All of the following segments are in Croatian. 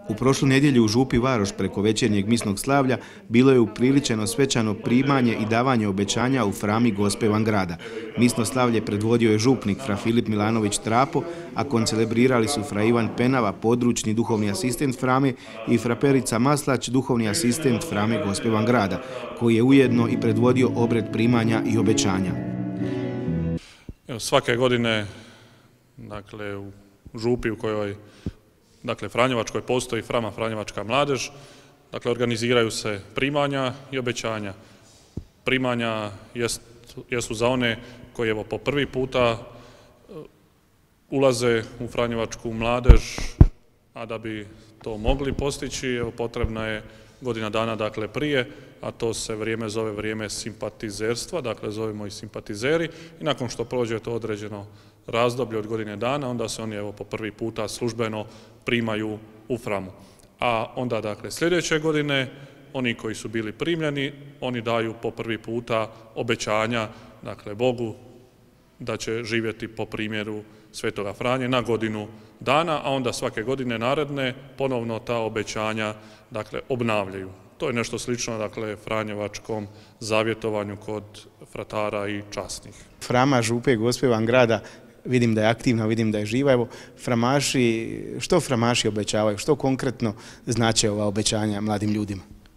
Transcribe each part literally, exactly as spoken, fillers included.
U prošlu nedjelju u Župi Varoš preko večernjeg misnog slavlja bilo je upriličeno svečano primanje i davanje obećanja u frami Gospe van grada. Misno slavlje predvodio je župnik fra Filip Milanović Trapo, a koncelebrirali su fra Ivan Penava, područni duhovni asistent frame, i fra Perica Maslać, duhovni asistent frame Gospe van grada, koji je ujedno i predvodio obred primanja i obećanja. Evo, svake godine, dakle, u Župi u kojoj Dakle, Franjevačkoj postoji frama Franjevačka mladež, dakle, organiziraju se primanja i obećanja. Primanja jest, jesu za one koji evo po prvi puta ulaze u Franjevačku mladež, a da bi to mogli postići, evo, potrebna je godina dana, dakle, prije, a to se vrijeme zove vrijeme simpatizerstva, dakle, zovemo i simpatizeri, i nakon što prođe to određeno razdoblje od godine dana, onda se oni evo po prvi puta službeno primaju u framu. A onda, dakle, sljedeće godine, oni koji su bili primljeni, oni daju po prvi puta obećanja, dakle, Bogu da će živjeti po primjeru Svetoga Franje na godinu dana, a onda svake godine naredne ponovno ta obećanja, dakle, obnavljaju. To je nešto slično, dakle, Franjevačkom zavjetovanju kod fratara i časnih. Frama Župe Gospe van grada, vidim da je aktivna, vidim da je živa. Evo, framaši, što framaši obećavaju? Što konkretno znače ova obećanja mladim ljudima?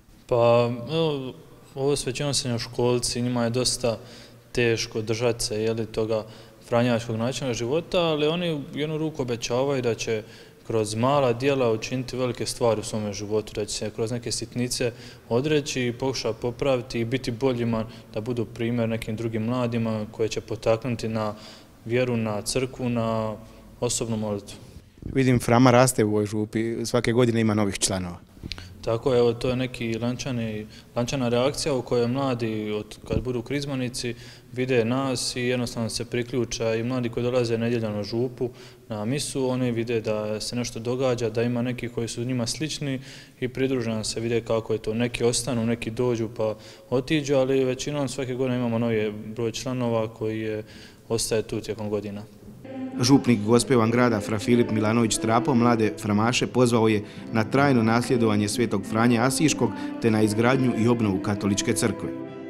Pa, evo, ovo s većinom srednjoškolci, njima je dosta teško držati se, jeli, toga franjevačkog načina života, ali oni u jednu ruku obećavaju da će kroz mala djela učiniti velike stvari u svome životu, da će se kroz neke sitnice odreći i pokušati popraviti i biti boljima, da budu primjer nekim drugim mladima koje će potaknuti na vjeru, na crkvu, na osobnu molitvu. Vidim, frama raste u ovoj Župi, svake godine ima novih članova. Tako je, evo, to je neki lančani, lančana reakcija u kojoj mladi, od, kad budu krizmanici, vide nas i jednostavno se priključa, i mladi koji dolaze nedjeljano u Župu na misu, oni vide da se nešto događa, da ima neki koji su njima slični i pridruže nam se, vide kako je to. Neki ostanu, neki dođu pa otiđu, ali većinom svake godine imamo novi broj članova koji je, ostaje tu tijekom godina. Župnik Gospe van grada fra Filip Milanović Trapo mlade framaše pozvao je na trajno nasljedovanje Svetog Franje Asiškog te na izgradnju i obnovu katoličke crkve.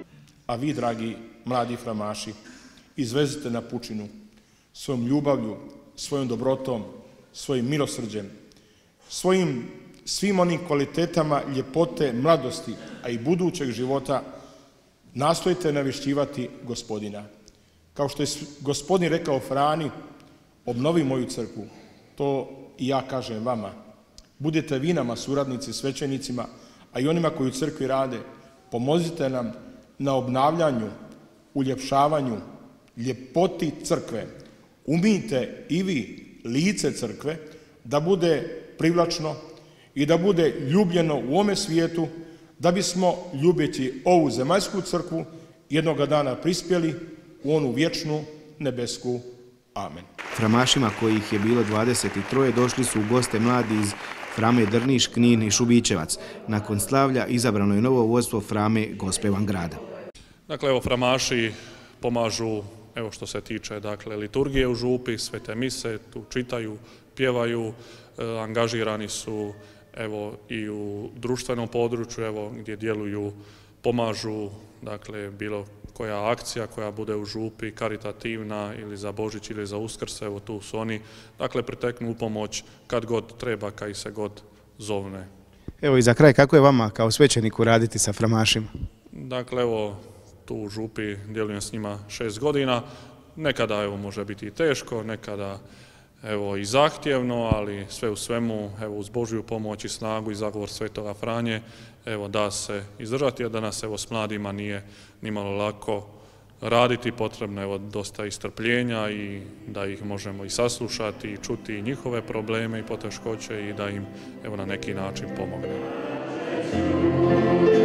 A vi, dragi mladi framaši, izvezite na pučinu svojom ljubavlju, svojom dobrotom, svojim milosrđem, svojim svim onim kvalitetama ljepote, mladosti, a i budućeg života, nastojite navješćivati Gospodina. Kao što je Gospodin rekao Frani, obnovi moju crkvu, to i ja kažem vama. Budete vi nama suradnici, svećenicima, a i onima koji u crkvi rade, pomozite nam na obnavljanju, uljepšavanju, ljepoti crkve. Umijte i vi lice crkve da bude privlačno i da bude ljubljeno u ome svijetu, da bismo, ljubeći ovu zemaljsku crkvu, jednoga dana prispjeli u onu vječnu nebesku. Amen. Framašima, kojih je bilo dvadeset tri, došli su u goste mladi iz frame Drniš, Knin i Šubićevac. Nakon slavlja izabrano je novo vodstvo frame Gospe van grada. Dakle, evo, framaši pomažu, evo, što se tiče, dakle, liturgije u Župi, svete mise, tu čitaju, pjevaju, e, angažirani su, evo, i u društvenom području, evo, gdje djeluju, pomažu, dakle, bilo koja akcija koja bude u Župi, karitativna ili za Božić ili za Uskrs, evo, tu su oni, dakle, priteknu u pomoć kad god treba, kad ih se god zovne. Evo, i za kraj, kako je vama kao svećeniku raditi sa framašima? Dakle, evo, tu u Župi djelujem s njima šest godina, nekada, evo, može biti i teško, nekada, evo, i zahtjevno, ali sve u svemu, evo, uz Božju pomoć i snagu i zagovor Svetoga Franje, evo, da se izdržati, a danas, evo, s mladima nije nimalo lako raditi, potrebno, evo, dosta istrpljenja i da ih možemo i saslušati i čuti njihove probleme i poteškoće i da im, evo, na neki način pomognemo.